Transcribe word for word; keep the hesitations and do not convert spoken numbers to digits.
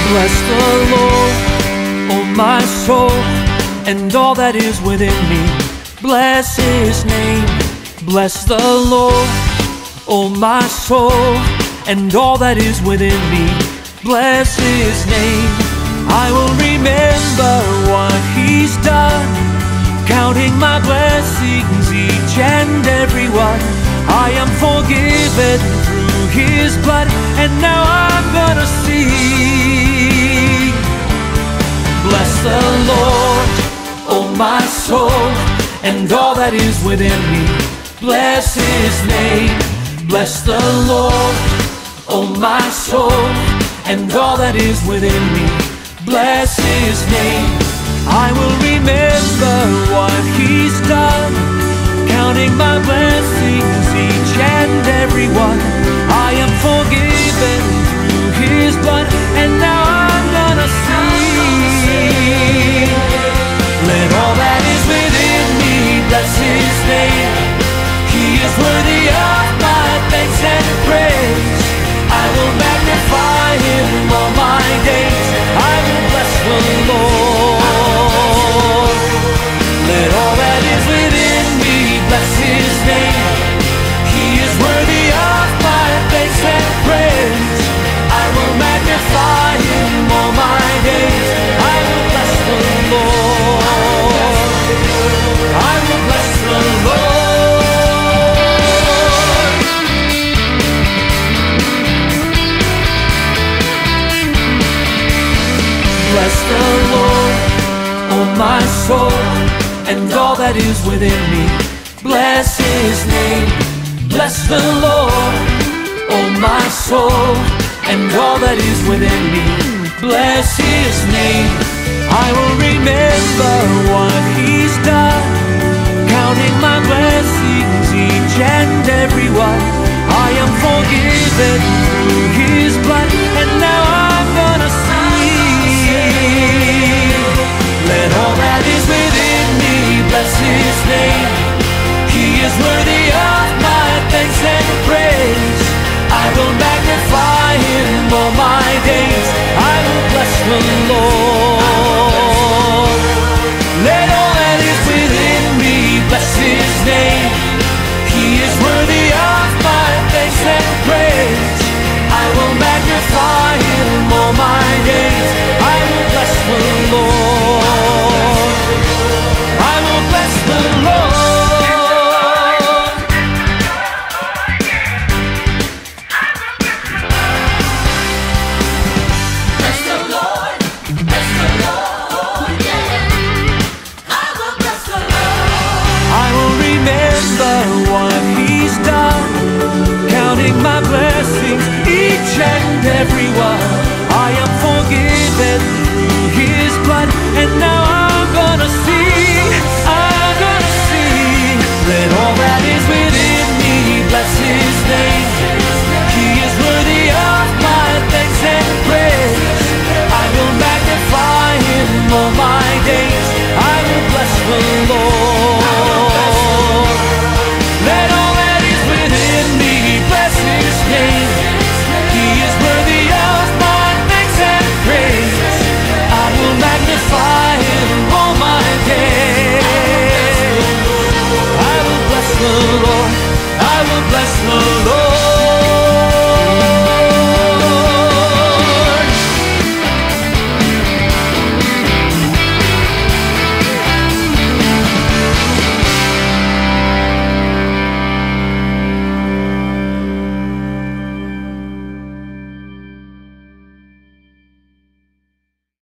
Bless the Lord, oh my soul, and all that is within me. Bless His name. Bless the Lord, oh my soul, and all that is within me. Bless His name. I will remember what He's done, counting my blessings, each and every one. I am forgiven through His blood, and now I'm gonna sing. Bless the Lord, oh my soul, and all that is within me. Bless His name. Bless the Lord, oh my soul, and all that is within me. Bless His name. I will remember what He's done, counting my blessings, each and every one. I am forgiven through His blood, and now I'm gonna sing. Let all that is within me bless His name. He is worthy of my thanks and praise. I will magnify Him all my days. I will bless the Lord. Let all that is within me bless His name. He is worthy of my thanks and praise. I will magnify Him all my days. I will bless the Lord. I will bless the Lord. Bless the Lord, oh my soul, and all that is within me. Bless His name. Bless the Lord, oh my soul, and all that is within me. Bless His name. I will remember what He's done, counting my blessings, each and every one. I am forgiven through His blood, and now I'm gonna sing. Let all that is within me bless His name. He is worthy of my thanks and praise. I will magnify Him all my days. I will bless the Lord.